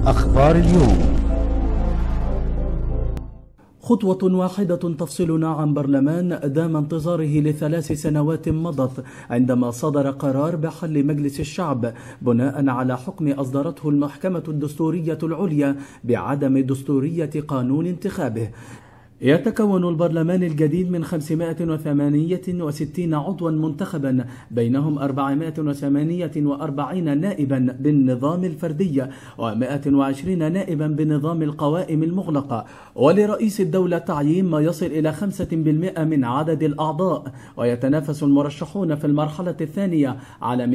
أخبار اليوم. خطوة واحدة تفصلنا عن برلمان دام انتظاره ل3 سنوات مضت، عندما صدر قرار بحل مجلس الشعب بناء على حكم أصدرته المحكمة الدستورية العليا بعدم دستورية قانون انتخابه. يتكون البرلمان الجديد من 568 عضوا منتخبا، بينهم 448 نائبا بالنظام الفردي و120 نائبا بنظام القوائم المغلقة، ولرئيس الدولة تعيين ما يصل إلى 5% من عدد الأعضاء. ويتنافس المرشحون في المرحلة الثانية على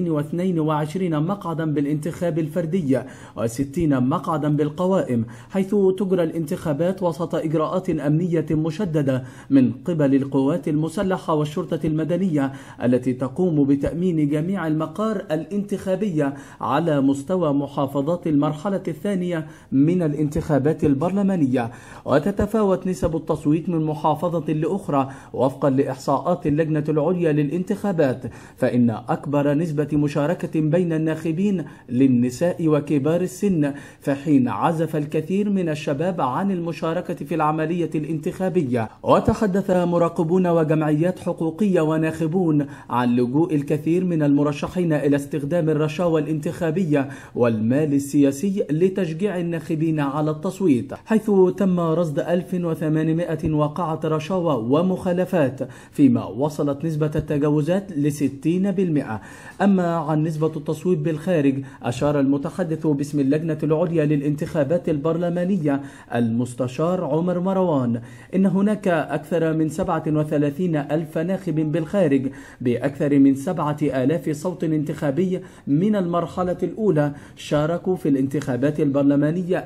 222 مقعدا بالانتخاب الفردي و60 مقعدا بالقوائم، حيث تجرى الانتخابات وسط إجراءات أمنية مشددة من قبل القوات المسلحة والشرطة المدنية التي تقوم بتأمين جميع المقار الانتخابية على مستوى محافظات المرحلة الثانية من الانتخابات البرلمانية. وتتفاوت نسب التصويت من محافظة لأخرى وفقا لإحصاءات اللجنة العليا للانتخابات، فإن أكبر نسبة مشاركة بين الناخبين للنساء وكبار السن، في حين عزف الكثير من الشباب عن المشاركة في العملية الانتخابية. وتحدث مراقبون وجمعيات حقوقية وناخبون عن لجوء الكثير من المرشحين إلى استخدام الرشاوى الانتخابية والمال السياسي لتشجيع الناخبين على التصويت، حيث تم رصد 1800 واقعة رشاوى ومخالفات، فيما وصلت نسبة التجاوزات ل60%. أما عن نسبة التصويت بالخارج، أشار المتحدث باسم اللجنة العليا للانتخابات البرلمانية المستشار عمر مروان إن هناك أكثر من 37 ألف ناخب بالخارج بأكثر من 7000 صوت انتخابي من المرحلة الأولى شاركوا في الانتخابات البرلمانية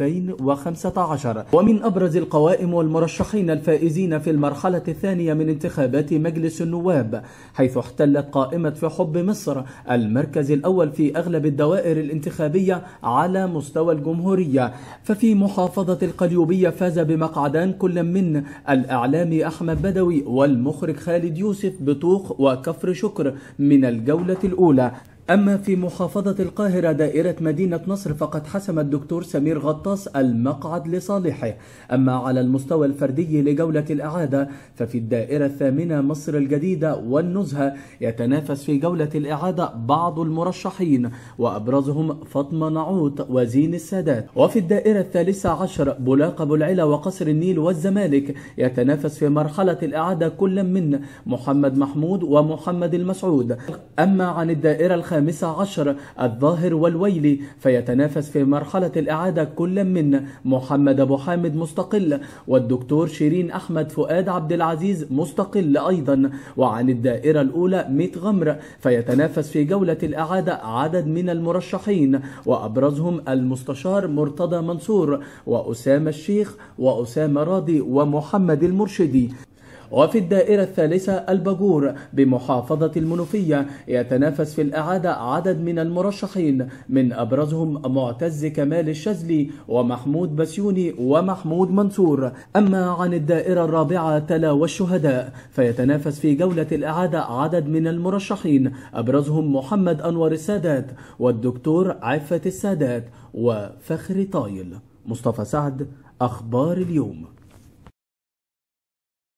2015. ومن أبرز القوائم والمرشحين الفائزين في المرحلة الثانية من انتخابات مجلس النواب، حيث احتلت قائمة في حب مصر المركز الأول في أغلب الدوائر الانتخابية على مستوى الجمهورية. ففي محافظة القليوبية فاز بمقعدان كل من الإعلامي أحمد بدوي والمخرج خالد يوسف بطوخ وكفر شكر من الجولة الأولى. أما في محافظة القاهرة دائرة مدينة نصر فقد حسم الدكتور سمير غطاس المقعد لصالحه. أما على المستوى الفردي لجولة الإعادة ففي الدائرة الثامنة مصر الجديدة والنزهة يتنافس في جولة الإعادة بعض المرشحين، وأبرزهم فاطمة نعوت وزين السادات. وفي الدائرة الثالثة عشر بولاق أبو العلا وقصر النيل والزمالك يتنافس في مرحلة الإعادة كل من محمد محمود ومحمد المسعود. أما عن الدائرة الخامسة عشر الظاهر والويلي فيتنافس في مرحلة الإعادة كل من محمد أبو حامد مستقل والدكتور شيرين أحمد فؤاد عبد العزيز مستقل أيضا. وعن الدائرة الأولى ميت غمر فيتنافس في جولة الإعادة عدد من المرشحين، وأبرزهم المستشار مرتضى منصور وأسامة الشيخ وأسامة راضي ومحمد المرشدي. وفي الدائرة الثالثة الباجور بمحافظة المنوفية يتنافس في الإعادة عدد من المرشحين، من أبرزهم معتز كمال الشاذلي ومحمود بسيوني ومحمود منصور. أما عن الدائرة الرابعة تلا والشهداء فيتنافس في جولة الإعادة عدد من المرشحين، أبرزهم محمد أنور السادات والدكتور عفة السادات وفخر طايل. مصطفى سعد، أخبار اليوم.